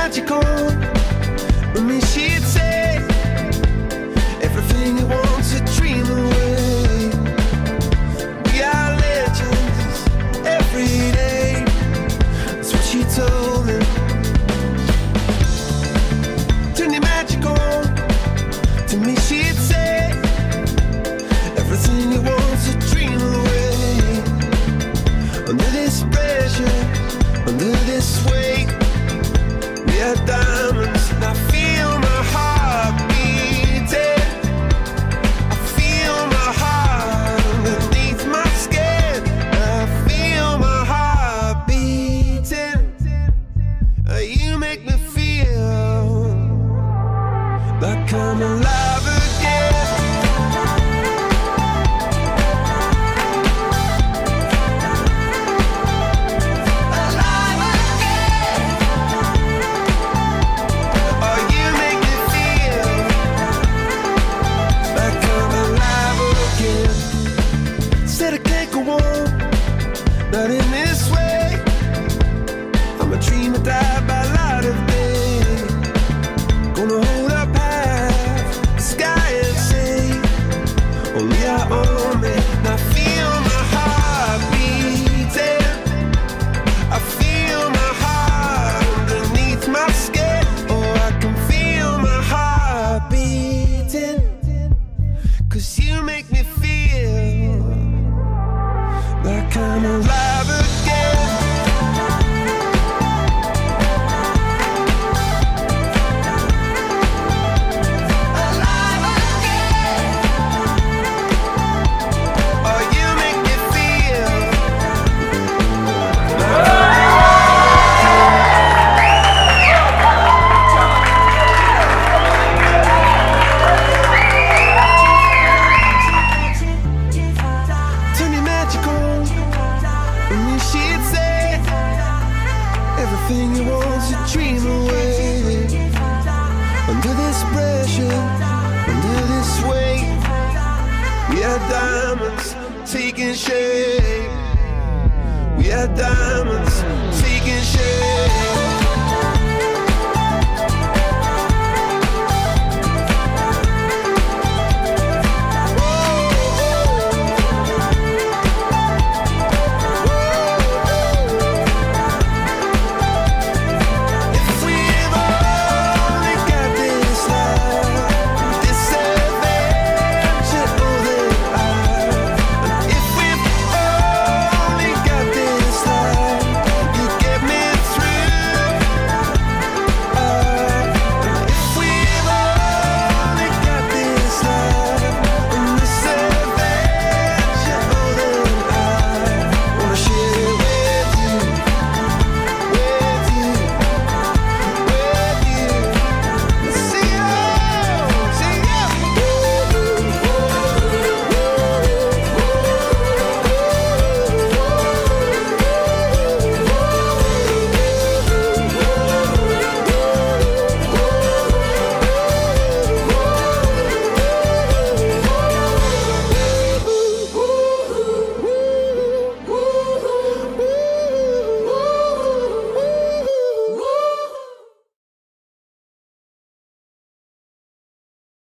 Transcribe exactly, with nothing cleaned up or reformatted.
magical. I mean, she'd say everything you want to dream away. We are legends every day. That's what she told me. Turn your magic on. To me, she'd say everything you want to dream away. Under this pressure, under this weight, we are diamonds, and I feel my heart beating. I feel my heart underneath my skin. I feel my heart beating. Uh, You make me feel like I'm alive again. Not in this way. I'm a dreamer, die by light of day. Gonna hold up half the sky and say, only I own it. And I feel my heart beating. I feel my heart underneath my skin. Oh, I can feel my heart beating. Cause you make me feel like I'm alive again. Alive again. Oh, you make me feel. Turn your magic on. And she'd say everything you want to dream away. Under this pressure, under this weight, we are diamonds taking shape. We are diamonds taking shape.